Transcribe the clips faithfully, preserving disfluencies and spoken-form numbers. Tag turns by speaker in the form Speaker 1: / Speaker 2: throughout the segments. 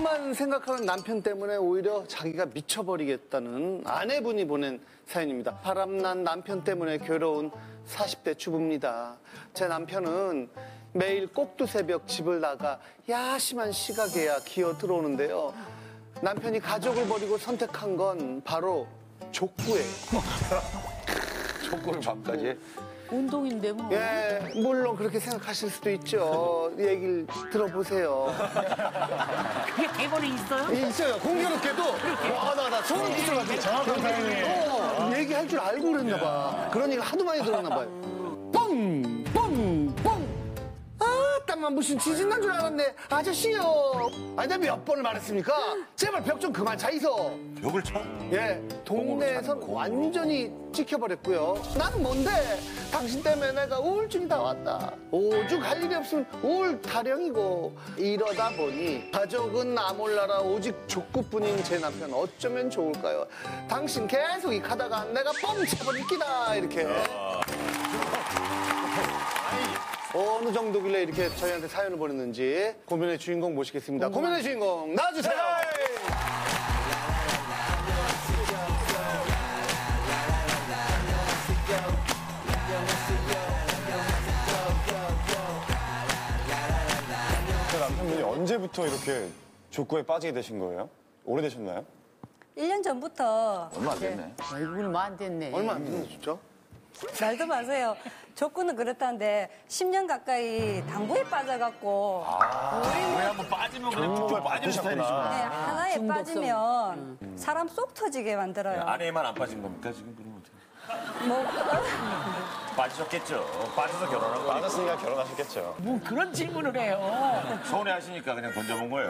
Speaker 1: 족구만 생각하는 남편 때문에 오히려 자기가 미쳐버리겠다는 아내분이 보낸 사연입니다. 바람난 남편 때문에 괴로운 사십 대 주부입니다. 제 남편은 매일 꼭두 새벽 집을 나가 야심한 시각에야 기어 들어오는데요. 남편이 가족을 버리고 선택한 건 바로 족구예요.
Speaker 2: 족구를 밤까지?
Speaker 3: 운동인데 뭐.
Speaker 1: 예, 물론 그렇게 생각하실 수도 있죠. 얘기를 들어보세요.
Speaker 3: 그게 대본에 있어요?
Speaker 1: 예, 있어요. 공교롭게도. 와, 나, 나 소름 끼쳐가지고.
Speaker 4: 정확한 타이밍에.
Speaker 1: 어, 얘기할 줄 알고 그랬나 봐. 그런 얘기 하도 많이 들었나 봐요. 뻥! 뻥! 뻥! 아, 땀만 무슨 지진 난 줄 알았네. 아저씨요. 아니, 내가 몇 번을 말했습니까? 제발 벽 좀 그만 차이소.
Speaker 2: 벽을 쳐?
Speaker 1: 예, 동네에선 완전히 찍혀버렸고요. 나는 뭔데? 당신 때문에 내가 우울증이 다 왔다. 오죽 할 일이 없으면 우울 타령이고. 이러다 보니 가족은 나 몰라라 오직 족구뿐인 제 남편 어쩌면 좋을까요? 당신 계속 이 가다가 내가 뻥 차버릴 기다 이렇게. 어느 정도길래 이렇게 저희한테 사연을 보냈는지 고민의 주인공 모시겠습니다. 고민의 주인공 나와주세요.
Speaker 4: 그 남편분이 언제부터 이렇게 족구에 빠지게 되신 거예요? 오래되셨나요?
Speaker 5: 일 년 전부터
Speaker 2: 얼마 안 됐네.
Speaker 3: 얼마 안 됐네.
Speaker 1: 얼마 안 됐네 진짜?
Speaker 5: 말도 마세요. 족구는 그렇다는데 십 년 가까이 당구에 빠져갖고
Speaker 2: 왜 한번 빠지면 그냥 쭉쭉 빠지는 스타일이시구나.
Speaker 5: 네, 하나에
Speaker 3: 중독성.
Speaker 5: 빠지면 사람 쏙 터지게 만들어요.
Speaker 2: 아내만 안 빠진 겁니까 지금 그러면 어떻게?
Speaker 5: 뭐
Speaker 2: 빠지셨겠죠. 빠져서 결혼한 거니까.
Speaker 4: 빠졌으니까 결혼하셨겠죠.
Speaker 3: 뭐 그런 질문을 해요.
Speaker 2: 서운해하시니까 그냥 던져본 거예요.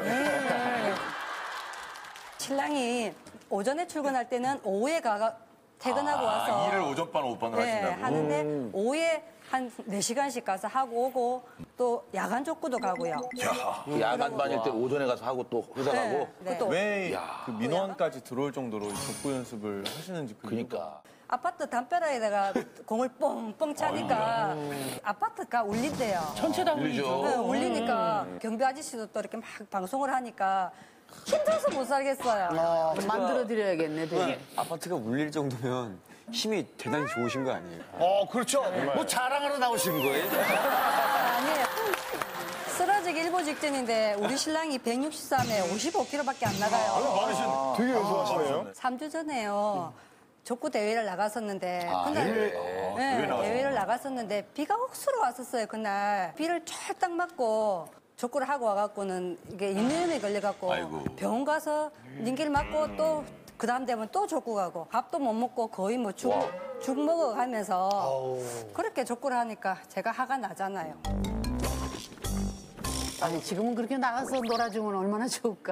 Speaker 5: 신랑이 오전에 출근할 때는 오후에 가가 퇴근하고
Speaker 2: 아,
Speaker 5: 와서
Speaker 2: 일을 오전반 오후반으로
Speaker 5: 네,
Speaker 2: 하신다고?
Speaker 5: 하는데 오후에 한 네 시간씩 가서 하고 오고 또 야간 족구도 가고요.
Speaker 2: 야간 반일 때 오전에 가서 하고 또 회사 가고.
Speaker 5: 네. 네.
Speaker 6: 왜 그 민원까지 들어올 정도로 족구 연습을 하시는지 그
Speaker 2: 그러니까.
Speaker 5: 아파트 담벼락에다가 공을 뻥뻥 차니까 아파트가 울린대요.
Speaker 3: 전체 다 울리죠.
Speaker 5: 네, 울리니까 경비 아저씨도 또 이렇게 막 방송을 하니까 힘들어서 못 살겠어요.
Speaker 3: 만들어 드려야겠네, 되게.
Speaker 7: 아파트가 울릴 정도면 힘이 대단히 좋으신 거 아니에요?
Speaker 1: 어, 그렇죠. 뭐 자랑하러 나오신 거예요?
Speaker 5: 아니에요. 쓰러지기 일보 직전인데 우리 신랑이 백육십삼에 오십오 킬로그램밖에 안 나가요.
Speaker 4: 되게 연소하시네요.
Speaker 5: 삼 주 전에요. 족구 대회를 나갔었는데
Speaker 2: 아,
Speaker 5: 그날
Speaker 2: 대회?
Speaker 5: 네,
Speaker 2: 어, 대회 나가서.
Speaker 5: 대회를 나갔었는데 비가 억수로 왔었어요. 그날 비를 쫙딱 맞고 족구를 하고 와갖고는 이게 인후염에 걸려갖고
Speaker 2: 아이고.
Speaker 5: 병원 가서 링기를 맞고 또 그 다음 되면 또 족구 가고 밥도 못 먹고 거의 뭐 죽 죽 먹어가면서 그렇게 족구를 하니까 제가 화가 나잖아요.
Speaker 3: 아니, 지금은 그렇게 나가서 놀아주면 얼마나 좋을까.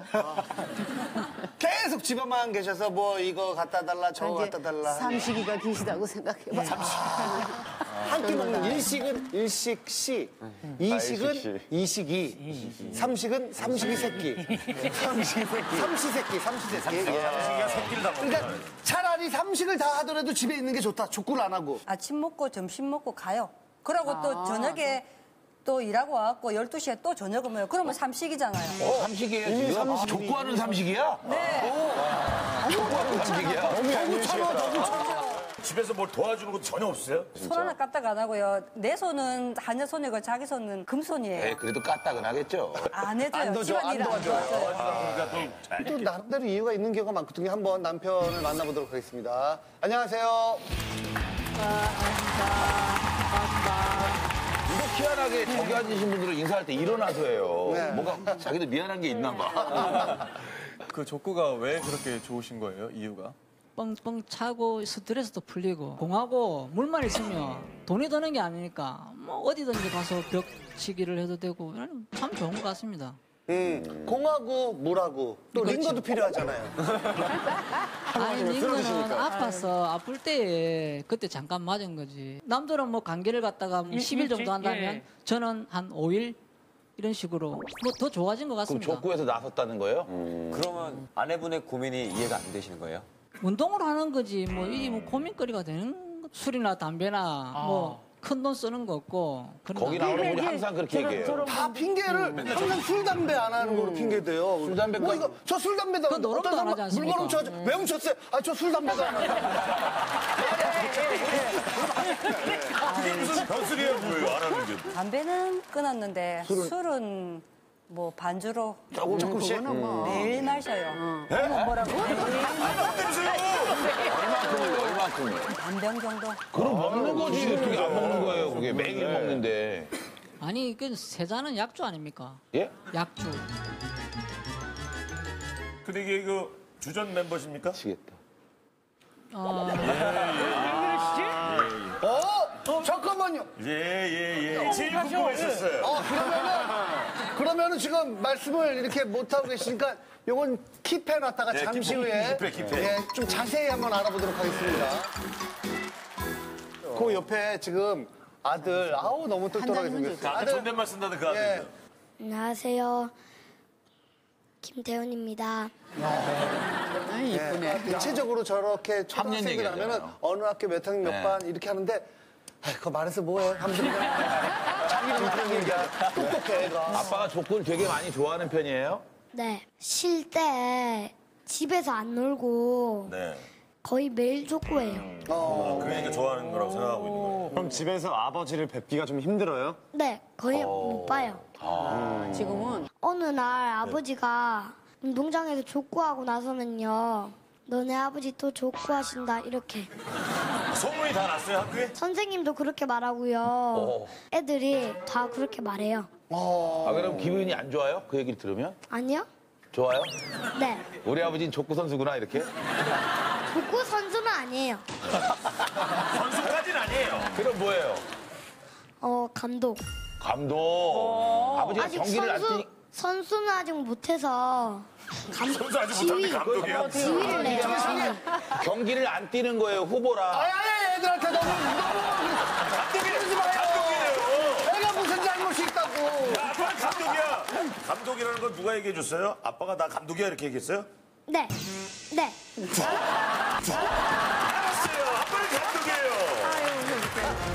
Speaker 1: 계속 집에만 계셔서 뭐 이거 갖다 달라 저거 갖다 달라.
Speaker 3: 삼식이가 계시다고 생각해봐.
Speaker 1: 한 끼 먹는 일식은 일식시, 이식은
Speaker 4: 일식시.
Speaker 1: 이식이, 삼식은 삼식이 새끼, 삼식이 새끼, 삼시 새끼, 삼시 새끼.
Speaker 2: 자기가 새끼를 다 먹는
Speaker 1: 그러니까 차라리 삼식을 다 하더라도 집에 있는 게 좋다. 족구를 안 하고.
Speaker 5: 아침 먹고 점심 먹고 가요. 그러고 또 저녁에 또 일하고 와갖고 열두 시에 또 저녁을 먹어요. 그러면 삼식이잖아요.
Speaker 2: 어, 삼식이에요 지금? 아, 족구하는 삼식이야?
Speaker 5: 네.
Speaker 2: 족구하는 삼식이야?
Speaker 4: 너무 얄미우시겠다.
Speaker 2: 집에서 뭘 도와주는 것도 전혀 없어요?
Speaker 5: 손 하나 까딱 안 하고요. 내 손은 한여 손이고 자기 손은 금손이에요.
Speaker 2: 에 그래도 까딱은 하겠죠.
Speaker 5: 안 해줘요.
Speaker 1: 안 도와줘, 안
Speaker 5: 집안일 안
Speaker 1: 도와줘요.
Speaker 5: 도와줘요.
Speaker 2: 그러니까
Speaker 1: 또 나름대로 이유가 있는 경우가 많거든요. 한번 남편을 만나보도록 하겠습니다. 안녕하세요.
Speaker 2: 이거 희한하게 저기 앉으신 분들은 인사할 때 일어나서 해요.
Speaker 1: 네.
Speaker 2: 뭔가 자기도 미안한 게 있나 봐.
Speaker 6: 그 족구가 왜 그렇게 좋으신 거예요? 이유가?
Speaker 8: 뻥뻥 차고 스트레스도 풀리고 공하고 물만 있으면 돈이 드는 게 아니니까 뭐 어디든지 가서 벽 치기를 해도 되고 참 좋은 것 같습니다.
Speaker 1: 음, 공하고 물하고 또
Speaker 8: 그렇죠.
Speaker 1: 링거도 필요하잖아요.
Speaker 8: 아니 링거는 아파서 아플 때에 그때 잠깐 맞은 거지. 남들은 뭐 감기를 갖다가 뭐 십 일 정도 한다면 저는 한 오 일 이런 식으로 뭐 더 좋아진 것
Speaker 2: 그럼
Speaker 8: 같습니다.
Speaker 2: 족구에서 나섰다는 거예요?
Speaker 7: 그러면 아내분의 고민이 이해가 안 되시는 거예요?
Speaker 8: 운동을 하는 거지 뭐 이게 뭐 고민거리가 되는 거- 술이나 담배나 뭐 큰 돈 쓰는 거 없고. 그러나
Speaker 2: 거기 나오는 분이 항상 그렇게 얘기해요.
Speaker 1: 다 핑계를 항상 술 담배 안 하는 거로 핑계 대요.
Speaker 2: 술, 담배가-
Speaker 1: 뭐 이거 저 술 담배도
Speaker 8: 그건 노름도 안 하지 않습니까?
Speaker 1: 물건 훔쳐가지고 왜 훔쳤어요? 아 저 술 담배도 안 하고.
Speaker 9: 그게 무슨 변수리야 뭐예요? 안 하는 게.
Speaker 5: 담배는 끊었는데 술은, 뭐 반주로
Speaker 1: 조금 조금씩.
Speaker 5: 매일 마셔요.
Speaker 2: 얼마큼이요, 얼마큼이요?
Speaker 5: 반병 정도.
Speaker 2: 그럼 먹는 거지. 어떻게 안 먹는 거예요, 그게. 매일 먹는데.
Speaker 8: 아니 그 세 잔은 약주 아닙니까?
Speaker 2: 예?
Speaker 8: 약주.
Speaker 9: 근데 이게 그 주전 멤버십니까?
Speaker 2: 미치겠다.
Speaker 8: 어,
Speaker 1: 어? 잠깐만요.
Speaker 9: 예, 예, 예. 제일 궁금했었어요.
Speaker 1: 어 그러면은 그러면은 지금 말씀을 이렇게 못 하고 계시니까 요건 킵해 놨다가
Speaker 9: 네,
Speaker 1: 잠시
Speaker 9: 킵해,
Speaker 1: 후에
Speaker 9: 킵해, 킵해.
Speaker 1: 예, 좀 자세히 한번 알아보도록 하겠습니다. 그 옆에 지금 아들 아우 너무 똘똘하게 생겼어요.
Speaker 9: 아까
Speaker 1: 아들
Speaker 9: 존댓말 쓴다는 그
Speaker 1: 예.
Speaker 9: 아들.
Speaker 10: 안녕하세요. 김태훈입니다.
Speaker 3: 아, 이쁘네.
Speaker 1: 대체적으로 저렇게
Speaker 2: 삼 년
Speaker 1: 초등학생들 하면은
Speaker 2: 얘기하잖아요.
Speaker 1: 어느 학교 몇 학년 몇
Speaker 2: 네.
Speaker 1: 반 이렇게 하는데 아 그거 말해서 뭐해 하면서 그냥 자기 이름 그런 얘기야. 똑똑해 애가.
Speaker 2: 아빠가 족구를 되게 많이 좋아하는 편이에요?
Speaker 10: 네. 쉴 때 집에서 안 놀고
Speaker 9: 네.
Speaker 10: 거의 매일 족구해요.
Speaker 9: 그러니까 좋아하는 거라고 생각하고 있는 거예요.
Speaker 4: 그럼 집에서 아버지를 뵙기가 좀 힘들어요?
Speaker 10: 네. 거의 못 봐요.
Speaker 3: 지금은
Speaker 10: 어느 날 아버지가 운동장에서 족구하고 나서는요. 너네 아버지 또 족구하신다 이렇게.
Speaker 9: 소문이 다 났어요, 학교에?
Speaker 10: 선생님도 그렇게 말하고요. 애들이 다 그렇게 말해요.
Speaker 2: 아, 그럼 기분이 안 좋아요? 그 얘기를 들으면?
Speaker 10: 아니요?
Speaker 2: 좋아요?
Speaker 10: 네.
Speaker 2: 우리 아버지는 족구 선수구나, 이렇게?
Speaker 10: 족구 선수는 아니에요.
Speaker 9: 선수까지는 아니에요.
Speaker 2: 그럼 뭐예요?
Speaker 10: 어, 감독.
Speaker 2: 감독. 아버지가
Speaker 10: 아직
Speaker 2: 경기를 안
Speaker 10: 선수,
Speaker 2: 뛰니
Speaker 10: 선수는 아직 못해서 감,
Speaker 9: 선수 아직
Speaker 10: 지휘,
Speaker 9: 못하는데 감독이야?
Speaker 10: 지휘를 내요. 지휘.
Speaker 2: 경기를 안 뛰는 거예요, 후보라.
Speaker 1: 아니 아니 애들한테 너무 너무 그러지 마요.
Speaker 9: 감독이에요.
Speaker 1: 애가 무슨 잘못이 있다고.
Speaker 9: 아빠는 감독이야. 감독이라는 건 누가 얘기해 줬어요? 아빠가 나 감독이야 이렇게 얘기했어요?
Speaker 10: 네. 네.
Speaker 9: 알았어요. 아빠는 감독이에요.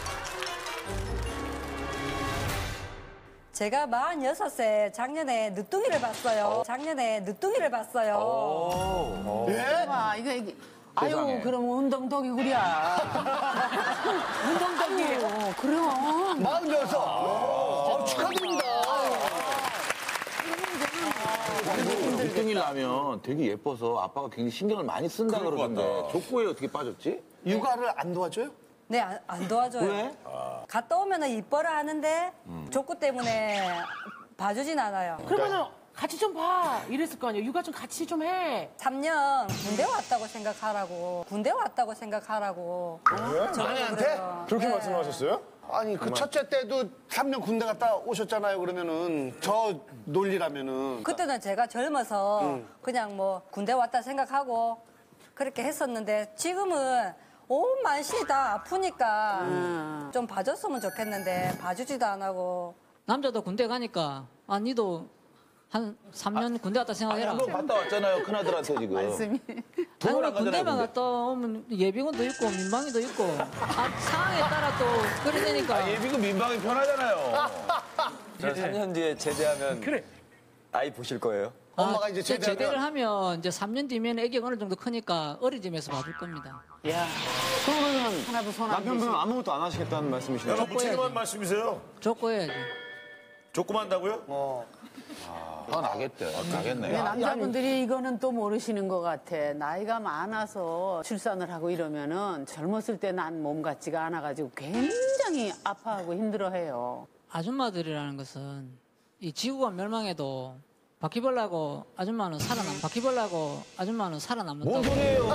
Speaker 5: 제가 마흔여섯 세 작년에 늦둥이를 봤어요. 작년에 늦둥이를 봤어요.
Speaker 1: 예?
Speaker 3: 봐 이거 이게 아유
Speaker 2: 세상에.
Speaker 3: 그럼 운동덕이구려. 운동덕이에요. 그럼.
Speaker 1: 마흔여섯. 어, 축하드립니다.
Speaker 2: 일등일 나면 되게 예뻐서 아빠가 굉장히 신경을 많이 쓴다
Speaker 9: 그럴 것
Speaker 2: 그러던데
Speaker 9: 같다.
Speaker 2: 족구에 어떻게 빠졌지?
Speaker 1: 육아를 안 도와줘요?
Speaker 5: 네, 안, 안 도와줘요.
Speaker 2: 왜?
Speaker 5: 갔다 오면은 이뻐라 하는데 족구 때문에 봐주진 않아요.
Speaker 11: 그러면은 같이 좀 봐. 이랬을 거 아니에요. 육아 좀 같이 좀 해.
Speaker 5: 삼 년 군대 왔다고 생각하라고. 군대 왔다고 생각하라고. 저보고
Speaker 1: 아내한테?
Speaker 5: 그래요.
Speaker 4: 그렇게
Speaker 5: 네.
Speaker 4: 말씀하셨어요?
Speaker 1: 아니 그 첫째 때도 삼 년 군대 갔다 오셨잖아요. 그러면은 저 논리라면은.
Speaker 5: 그때는 제가 젊어서 그냥 뭐 군대 왔다 생각하고 그렇게 했었는데 지금은 온 만신이 다 아프니까 좀 봐줬으면 좋겠는데 봐주지도 안 하고.
Speaker 8: 남자도 군대 가니까 아 니도 한 삼 년 군대 갔다
Speaker 2: 아니,
Speaker 8: 생각해라.
Speaker 2: 한번 갔다 왔잖아요, 큰아들한테 지금.
Speaker 3: 말씀이.
Speaker 2: 두 번 안
Speaker 8: 아니, 군대만
Speaker 2: 가잖아요,
Speaker 8: 갔다 오면 예비군도 있고 민방위도 있고 아, 상황에 따라 또 그래 되니까
Speaker 2: 아, 예비군 민방위 편하잖아요.
Speaker 7: 저 삼 년 뒤에 제대하면
Speaker 11: 그래.
Speaker 7: 아이 보실 거예요?
Speaker 1: 엄마가 이제
Speaker 8: 제-
Speaker 1: 제대하면-
Speaker 8: 제대를 하면 이제 삼 년 뒤면 애기가 어느 정도 크니까 어린이집에서 봐줄 겁니다.
Speaker 3: 야. 그러면은 하나도 손안
Speaker 4: 남편분은 아무것도 안 하시겠다는 말씀이시네요.
Speaker 9: 약간 무책임한 말씀이세요.
Speaker 8: 족구해야지.
Speaker 9: 조금 한다고요?
Speaker 2: 화 나겠대. 나겠네.
Speaker 3: 근데 남자분들이 이거는 또 모르시는 것 같아. 나이가 많아서 출산을 하고 이러면은 젊었을 때 난 몸 같지가 않아가지고 굉장히 아파하고 힘들어해요.
Speaker 8: 아줌마들이라는 것은 이 지구가 멸망해도 바퀴벌레하고 아줌마는 살아남. 바퀴벌레하고 아줌마는 살아남는다고.
Speaker 2: 뭔 소리예요?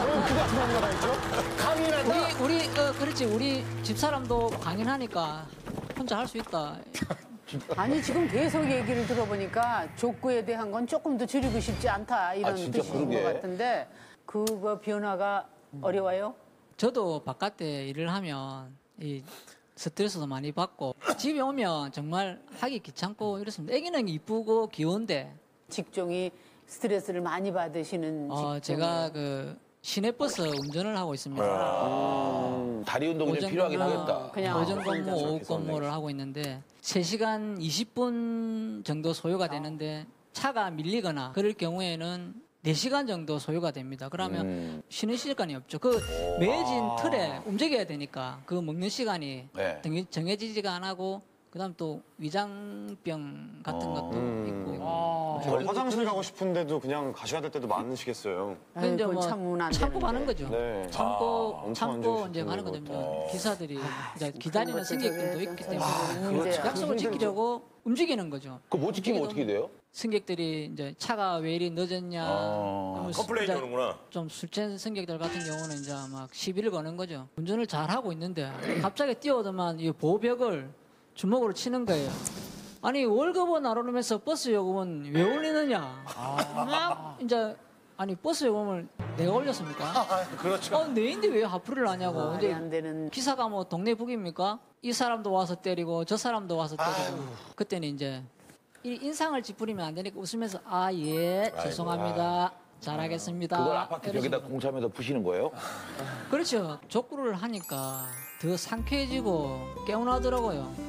Speaker 8: 우리 우리 어 그렇지 우리 집 사람도 강인하니까 혼자 할 수 있다.
Speaker 3: 아니 지금 계속 얘기를 들어보니까 족구에 대한 건 조금 더 줄이고 싶지 않다 이런
Speaker 2: 아, 진짜
Speaker 3: 뜻인
Speaker 2: 그러게.
Speaker 3: 것 같은데 그거 변화가 어려워요?
Speaker 8: 저도 바깥에 일을 하면 이 스트레스도 많이 받고 집에 오면 정말 하기 귀찮고 이렇습니다. 애기는 이쁘고 귀여운데
Speaker 3: 직종이 스트레스를 많이 받으시는
Speaker 8: 어,
Speaker 3: 직종.
Speaker 8: 제가 그 시내버스 운전을 하고 있습니다.
Speaker 2: 음, 다리 운동이 좀 필요하긴
Speaker 8: 근무,
Speaker 2: 하겠다.
Speaker 3: 그냥
Speaker 8: 오전 근무,
Speaker 3: 혼자서
Speaker 8: 오후
Speaker 4: 계속
Speaker 8: 근무를 하고 있는데 세 시간 이십 분 정도 소요가 되는데 차가 밀리거나 그럴 경우에는 네 시간 정도 소요가 됩니다. 그러면
Speaker 2: 음.
Speaker 8: 쉬는 시간이 없죠. 그 매진 틀에 움직여야 되니까 그 먹는 시간이
Speaker 2: 네.
Speaker 8: 정해- 정해지지가 안 하고 그다음 또 위장병 같은 것도 있고
Speaker 4: 어, 화장실 가고 싶은데도 그냥 가셔야 될 때도 많으시겠어요.
Speaker 8: 그 이제
Speaker 3: 아이고,
Speaker 8: 뭐
Speaker 3: 참으면 안
Speaker 8: 참고
Speaker 3: 되는데.
Speaker 8: 가는 거죠.
Speaker 4: 네.
Speaker 8: 참고
Speaker 4: 엄청 안
Speaker 8: 참고
Speaker 4: 좋으실
Speaker 8: 이제 가는
Speaker 4: 텐데,
Speaker 8: 거죠. 기사들이 이제 기다리는
Speaker 3: 것도
Speaker 8: 승객들도
Speaker 3: 저게
Speaker 8: 있기
Speaker 3: 좀
Speaker 8: 때문에
Speaker 3: 문제야.
Speaker 8: 약속을 지키려고 움직이는 거죠.
Speaker 2: 그거 못 지키면 어떻게 돼요?
Speaker 8: 승객들이 이제 차가 왜 이리 늦었냐.
Speaker 2: 어.
Speaker 8: 하면
Speaker 9: 컴플레인
Speaker 8: 이제
Speaker 9: 오는구나.
Speaker 8: 좀 술 취한 승객들 같은 경우는 이제 막 시비를 거는 거죠. 운전을 잘 하고 있는데 갑자기 뛰어오더만 이 보호벽을 주먹으로 치는 거예요. 아니 월급은 나누면서 버스 요금은 왜 올리느냐. 막 이제 아니 버스 요금을 내가 올렸습니까?
Speaker 1: 그렇죠.
Speaker 8: 어, 내인데 왜 하프를 하냐고.
Speaker 3: 말이
Speaker 8: 근데
Speaker 3: 안 되는.
Speaker 8: 기사가 뭐 동네 북입니까? 이 사람도 와서 때리고 저 사람도 와서 때리고.
Speaker 1: 아유.
Speaker 8: 그때는 이제 이 인상을 찌푸리면 안 되니까 웃으면서 아 예 죄송합니다. 잘하겠습니다.
Speaker 2: 그걸 아파트 벽에다
Speaker 8: 이러시면.
Speaker 2: 공차면서 부시는 거예요?
Speaker 8: 그렇죠. 족구를 하니까 더 상쾌해지고 개운하더라고요.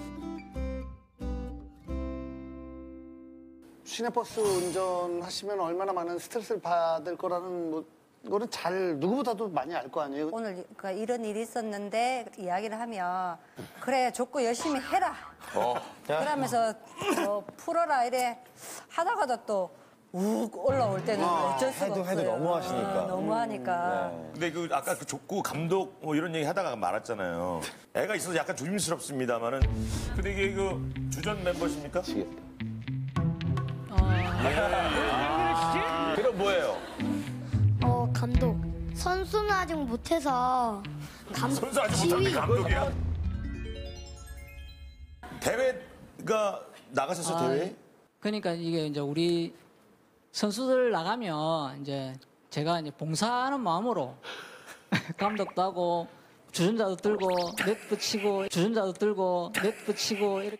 Speaker 1: 시내버스 운전하시면 얼마나 많은 스트레스를 받을 거라는 뭐 거는 잘 누구보다도 많이 알 거 아니에요.
Speaker 5: 오늘 그 이런 일이 있었는데 이야기를 하면 그래 족구 열심히 해라.
Speaker 2: 어.
Speaker 5: 그러면서 뭐 풀어라 이래 하다가도 또 욱 올라올 때는 어쩔 수가
Speaker 4: 해도
Speaker 5: 없어요.
Speaker 4: 해도 너무 하시니까.
Speaker 5: 어, 너무 하니까.
Speaker 9: 근데 그 아까 그 족구 감독 뭐 이런 얘기 하다가 말았잖아요. 애가 있어서 약간 조심스럽습니다만은 근데 이게 그 주전 멤버십니까?
Speaker 2: 그럼 뭐예요?
Speaker 10: 어 감독 선수는 아직 못해서 감독
Speaker 9: 선수 아직
Speaker 10: 지휘
Speaker 9: 못하는데 감독이야? 대회가 나가셨어 대회?
Speaker 8: 그러니까 이게 이제 우리 선수들 나가면 이제 제가 이제 봉사하는 마음으로 감독도 하고 주전자도 들고 넷 붙이고 주전자도 들고 넷 붙이고 이렇게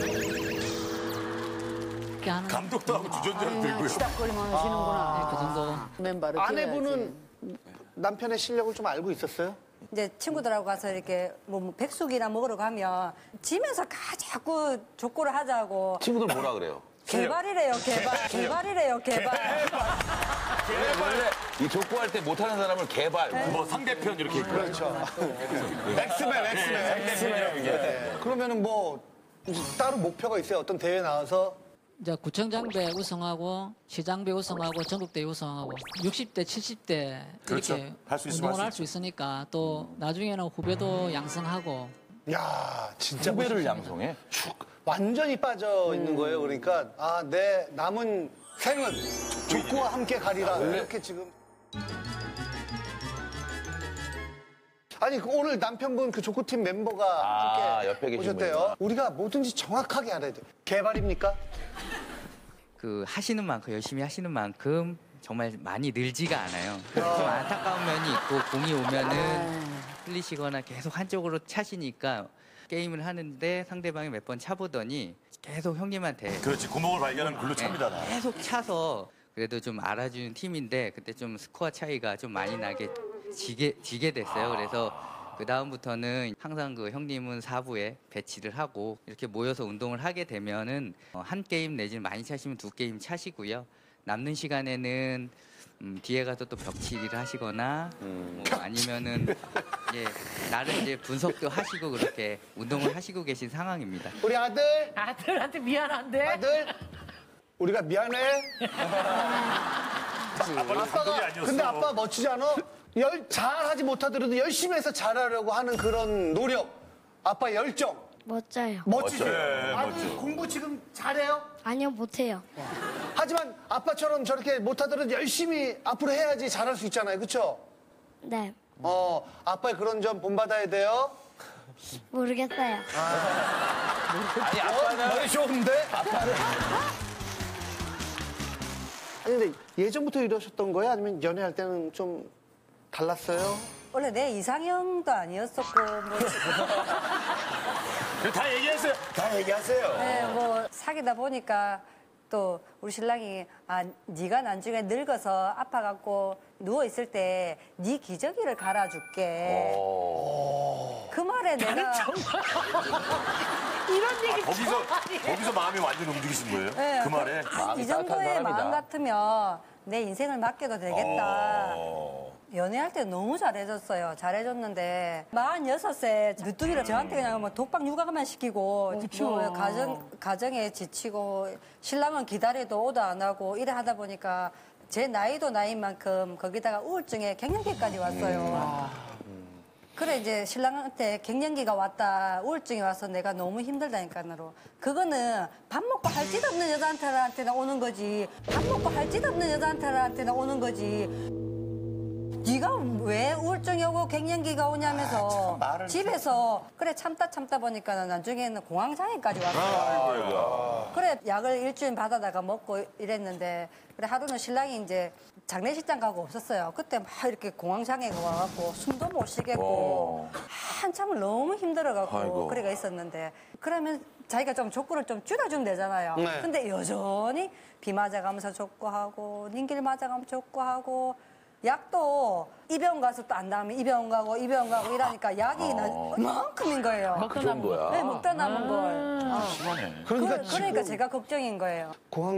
Speaker 8: 이렇게 하는
Speaker 9: 감독도 하고 주전자를
Speaker 3: 그냥
Speaker 9: 들고요.
Speaker 3: 치닥거리면 하시는구나.
Speaker 8: 네, 그 정도.
Speaker 3: 맨발을
Speaker 1: 아내분은 남편의 실력을 좀 알고 있었어요?
Speaker 5: 이제 친구들하고 가서 이렇게 뭐 백숙이나 먹으러 가면 지면서 가 자꾸 족구를 하자고
Speaker 2: 친구들 뭐라 그래요?
Speaker 5: 개발이래요 개발 개발이래요 개발.
Speaker 2: 원래 이 족구할 때 못하는 사람을 개발.
Speaker 9: 뭐 상대편 이렇게 있고.
Speaker 1: 그렇죠. 엑스맨, 엑스맨.
Speaker 9: 엑스맨이라고 이게.
Speaker 1: 네. 그러면은 뭐 따로 목표가 있어요? 어떤 대회 나와서
Speaker 8: 이제 구청장배 우승하고 시장배 우승하고 전국대 우승하고 육십 대, 칠십 대
Speaker 9: 그렇죠.
Speaker 8: 이렇게
Speaker 9: 할수 있으면
Speaker 8: 운동을
Speaker 9: 할수
Speaker 8: 할 수 있으니까 또 나중에는 후배도 양성하고
Speaker 1: 야 진짜
Speaker 2: 후배를
Speaker 1: 멋있습니다.
Speaker 2: 양성해?
Speaker 1: 완전히 빠져 있는 거예요. 그러니까 아 내 남은 생은 족구와 함께 가리라 이렇게 지금. 아니 그 오늘 남편분 그 족구팀 멤버가
Speaker 2: 아,
Speaker 1: 함께
Speaker 2: 옆에 계신
Speaker 1: 오셨대요.
Speaker 2: 분이구나.
Speaker 1: 우리가 뭐든지 정확하게 알아야 돼. 개발입니까?
Speaker 12: 그 하시는 만큼 열심히 하시는 만큼 정말 많이 늘지가 않아요. 좀 안타까운 면이 있고 공이 오면은 흘리시거나 계속 한쪽으로 차시니까 게임을 하는데 상대방이 몇 번 차보더니 계속 형님한테
Speaker 9: 그렇지 구멍을 발견하면 글로 찹니다. 나.
Speaker 12: 계속 차서 그래도 좀 알아주는 팀인데 그때 좀 스코어 차이가 좀 많이 나게 지게 지게 됐어요. 그래서 그 다음부터는 항상 그 형님은 사부에 배치를 하고 이렇게 모여서 운동을 하게 되면은 어, 한 게임 내지는 많이 차시면 두 게임 차시고요. 남는 시간에는 음, 뒤에 가서 또 벽치기를 하시거나 뭐 아니면은 예 나름 이제 분석도 하시고 그렇게 운동을 하시고 계신 상황입니다.
Speaker 1: 우리 아들,
Speaker 11: 아들한테 미안한데.
Speaker 1: 아들, 우리가 미안해.
Speaker 9: 아빠는 감독이 아니었어.
Speaker 1: 근데 아빠 멋지지 않아? 열, 잘하지 못하더라도 열심히 해서 잘하려고 하는 그런 노력. 아빠 열정.
Speaker 10: 멋져요.
Speaker 1: 멋지지?
Speaker 9: 멋져요.
Speaker 1: 아들
Speaker 9: 멋져요.
Speaker 1: 공부 지금 잘해요?
Speaker 10: 아니요 못해요.
Speaker 1: 하지만 아빠처럼 저렇게 못하더라도 열심히 앞으로 해야지 잘할 수 있잖아요. 그쵸?
Speaker 10: 네
Speaker 1: 어, 아빠의 그런 점 본받아야 돼요.
Speaker 10: 모르겠어요.
Speaker 2: 아니 아빠는
Speaker 1: 머리 좋은데? 아빠는. 아니, 근데 예전부터 이러셨던 거예요? 아니면 연애할 때는 좀 달랐어요?
Speaker 5: 원래 내 이상형도 아니었었고 뭐,
Speaker 9: 다 얘기하세요. 다 얘기하세요.
Speaker 5: 네, 뭐 사귀다 보니까 또 우리 신랑이 아 네가 나중에 늙어서 아파갖고 누워 있을 때 네 기저귀를 갈아줄게. 그 말에 내가
Speaker 11: 이런 얘기
Speaker 9: 아, 거기서 거기서 마음이 완전 움직이신 거예요?
Speaker 5: 네,
Speaker 9: 그 말에.
Speaker 5: 아,
Speaker 2: 마음이
Speaker 5: 이
Speaker 2: 따뜻한
Speaker 5: 정도의
Speaker 2: 사람이다.
Speaker 5: 마음 같으면 내 인생을 맡겨도 되겠다.
Speaker 9: 어.
Speaker 5: 연애할 때 너무 잘해줬어요. 잘해줬는데 마흔여섯 세 늦둥이를 저한테 그냥 뭐 독박 육아만 시키고 뭐 가정, 가정에 지치고 신랑은 기다려도 오도 안 하고 이래 하다 보니까 제 나이도 나이인 만큼 거기다가 우울증에 갱년기까지 왔어요. 그래 이제 신랑한테 갱년기가 왔다 우울증이 와서 내가 너무 힘들다니까로 그거는 밥 먹고 할 짓 없는 여자한테나 오는 거지 밥 먹고 할 짓 없는 여자한테나 오는 거지 네가 왜 우울증이 오고 갱년기가 오냐면서
Speaker 9: 말을
Speaker 5: 집에서 그래 참다 참다 보니까 나중에는 공황장애까지 왔어요. 그래 약을 일주일 받아다가 먹고 이랬는데 그래 하루는 신랑이 이제 장례식장 가고 없었어요. 그때 막 이렇게 공황장애가 와갖고 숨도 못 쉬겠고 한참을 너무 힘들어갖고
Speaker 2: 아이고.
Speaker 5: 그래가 있었는데 그러면 자기가 좀 족구를 좀 줄여주면 되잖아요.
Speaker 1: 네.
Speaker 5: 근데 여전히 비 맞아가면서 족구하고 닌길 맞아가면서 족구하고 약도 이 병원 가서 또 안 나오면 이 병원 가고 이 병원 가고 이러니까 약이 난 이만큼인 거예요.
Speaker 2: 그 정도야.
Speaker 5: 네, 먹다 남은 걸. 어.
Speaker 9: 심하네.
Speaker 1: 그러니까
Speaker 5: 그,
Speaker 1: 지금
Speaker 5: 그러니까 제가 걱정인 거예요.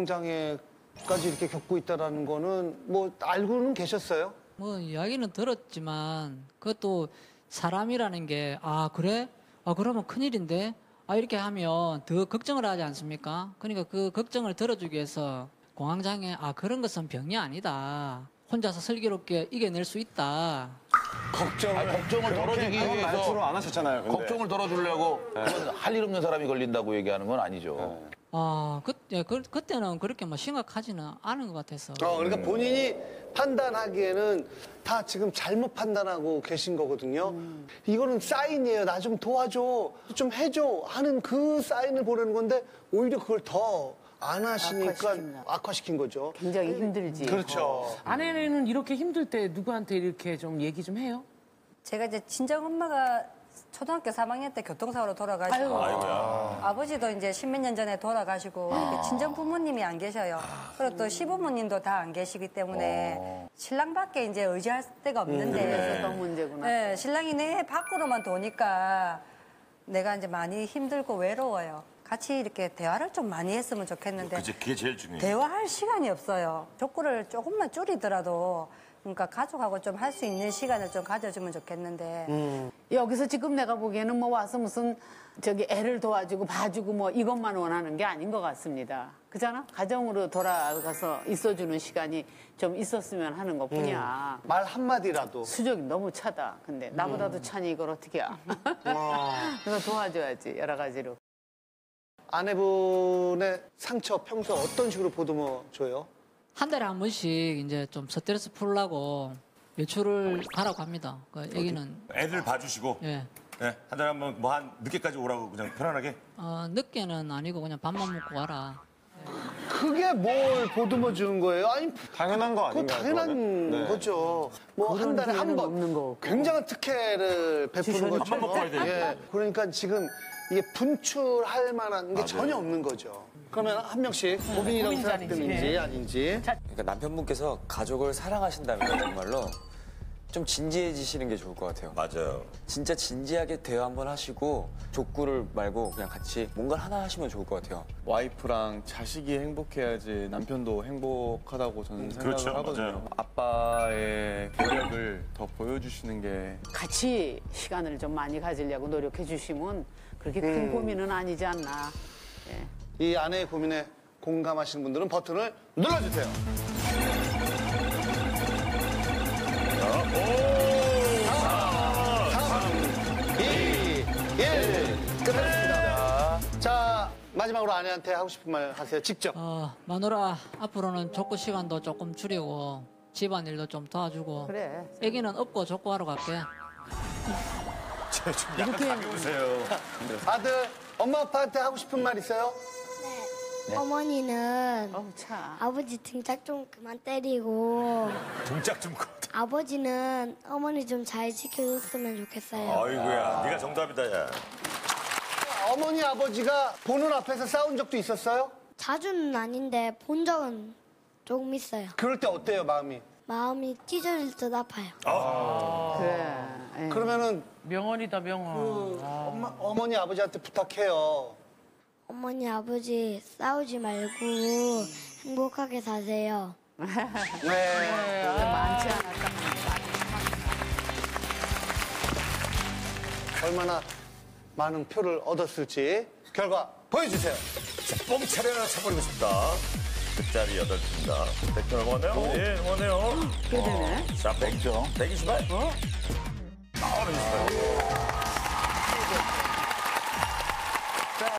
Speaker 1: 공황장애까지 이렇게 겪고 있다라는 거는 뭐 알고는 계셨어요?
Speaker 8: 뭐 이야기는 들었지만 그것도 사람이라는 게 아 그래? 아 그러면 큰일인데? 아 이렇게 하면 더 걱정을 하지 않습니까? 그러니까 그 걱정을 들어주기 위해서 공황장애 아 그런 것은 병이 아니다. 혼자서 슬기롭게 이겨낼 수 있다.
Speaker 4: 걱정을,
Speaker 2: 아니, 걱정을 덜어주기
Speaker 4: 그런
Speaker 2: 위해서
Speaker 4: 말투로 안 하셨잖아요. 근데.
Speaker 2: 걱정을 덜어주려고 할 일 없는 사람이 걸린다고 얘기하는 건 아니죠.
Speaker 8: 아, 그, 예, 그, 그때는 그렇게 뭐 심각하지는 않은 것 같아서.
Speaker 1: 어, 그러니까 본인이 판단하기에는 다 지금 잘못 판단하고 계신 거거든요. 이거는 사인이에요. 나 좀 도와줘, 좀 해줘 하는 그 사인을 보내는 건데 오히려 그걸 더 안 하시니까
Speaker 3: 악화시킵니다.
Speaker 1: 악화시킨 거죠.
Speaker 3: 굉장히 힘들지.
Speaker 1: 그렇죠.
Speaker 11: 아내는 이렇게 힘들 때 누구한테 이렇게 좀 얘기 좀 해요?
Speaker 5: 제가 이제 친정 엄마가 초등학교 삼 학년 때 교통사고로 돌아가시고
Speaker 9: 아이고야.
Speaker 5: 아버지도 이제 십몇 년 전에 돌아가시고 이렇게 친정 부모님이 안 계셔요. 그리고 또 시부모님도 다 안 계시기 때문에 신랑밖에 이제 의지할 데가 없는데
Speaker 3: 그래서 더 문제구나.
Speaker 5: 네, 신랑이 내 밖으로만 도니까 내가 이제 많이 힘들고 외로워요. 같이 이렇게 대화를 좀 많이 했으면 좋겠는데
Speaker 9: 그치, 그게 제일 중요해요.
Speaker 5: 대화할 시간이 없어요. 족구를 조금만 줄이더라도 그러니까 가족하고 좀 할 수 있는 시간을 좀 가져주면 좋겠는데
Speaker 3: 여기서 지금 내가 보기에는 뭐 와서 무슨 저기 애를 도와주고 봐주고 뭐 이것만 원하는 게 아닌 것 같습니다. 그잖아? 가정으로 돌아가서 있어주는 시간이 좀 있었으면 하는 것 뿐이야.
Speaker 1: 말 한마디라도.
Speaker 3: 수족이 너무 차다. 근데 나보다도 차니 이걸 어떻게 해? 내가 도와줘야지 여러 가지로.
Speaker 1: 아내분의 상처 평소 어떤 식으로 보듬어 줘요?
Speaker 8: 한 달에 한 번씩 이제 좀 스트레스 풀려고 외출을 가라고 합니다. 그 애기는,
Speaker 9: 애들 봐주시고
Speaker 8: 예.
Speaker 9: 네, 한 달에 한번 뭐 한 늦게까지 오라고 그냥 편안하게.
Speaker 8: 어, 늦게는 아니고 그냥 밥만 먹고 와라.
Speaker 1: 그게 뭘 보듬어 주는 거예요? 아니,
Speaker 4: 당연한 거
Speaker 1: 그거
Speaker 4: 아닌가요?
Speaker 1: 당연한
Speaker 4: 그거는? 네.
Speaker 1: 거죠. 뭐 한 달에 한 번
Speaker 3: 없는 거고.
Speaker 1: 굉장한 특혜를 베푸는 거죠.
Speaker 9: 밥만 먹고 와야 되니까.
Speaker 1: 예. 그러니까 지금 이게 분출할 만한 게 전혀 없는 거죠. 그러면 한 명씩 고민이라고
Speaker 11: 고민이지 아닌지.
Speaker 1: 생각되는지 아닌지.
Speaker 7: 그러니까 남편분께서 가족을 사랑하신다면 정말로 좀 진지해지시는 게 좋을 것 같아요.
Speaker 9: 맞아요.
Speaker 7: 진짜 진지하게 대화 한번 하시고 족구를 말고 그냥 같이 뭔가를 하나 하시면 좋을 것 같아요.
Speaker 6: 와이프랑 자식이 행복해야지 남편도 행복하다고 저는 생각을
Speaker 9: 그렇죠,
Speaker 6: 하거든요.
Speaker 9: 맞아요.
Speaker 6: 아빠의 노력을 더 보여주시는 게
Speaker 3: 같이 시간을 좀 많이 가지려고 노력해 주시면 그렇게 큰 고민은 아니지 않나. 예.
Speaker 1: 이 아내의 고민에 공감하시는 분들은 버튼을 눌러주세요. 오, 사, 삼, 이, 일. 끝났습니다. 자, 마지막으로 아내한테 하고 싶은 말 하세요. 직접.
Speaker 8: 어, 마누라, 앞으로는 족구 시간도 조금 줄이고 집안일도 좀 도와주고
Speaker 3: 그래.
Speaker 8: 애기는 업고 족구 하러 갈게.
Speaker 9: 좀 약간 가벼우세요.
Speaker 1: 아들, 엄마 아빠한테 하고 싶은 말 있어요?
Speaker 10: 네. 어머니는
Speaker 3: 어우, 차.
Speaker 10: 아버지 등짝 좀 그만 때리고
Speaker 9: 동작 좀. 커.
Speaker 10: 아버지는 어머니 좀 잘 지켜줬으면 좋겠어요.
Speaker 9: 아이고야, 네가 정답이다, 야.
Speaker 1: 어머니, 아버지가 보는 앞에서 싸운 적도 있었어요?
Speaker 10: 자주는 아닌데 본 적은 조금 있어요.
Speaker 1: 그럴 때 어때요, 마음이?
Speaker 10: 마음이 찢어질 듯 아파요.
Speaker 3: 그래. 예.
Speaker 1: 그러면은
Speaker 11: 명언이다 명언.
Speaker 1: 그 엄마, 어머니 아버지한테 부탁해요.
Speaker 10: 어머니 아버지 싸우지 말고 행복하게 사세요.
Speaker 1: 네.
Speaker 3: 많지 않았다.
Speaker 1: 얼마나 많은 표를 얻었을지 결과 보여주세요.
Speaker 9: 자, 뽕차례 하나 차버리고 싶다. 끝자리 여덟 입니다 백 점 넘어가네요? 예, 넘어가네요.
Speaker 3: 꽤 되네.
Speaker 9: 자, 백 점. 백이십팔? 어? 아, 백이십팔.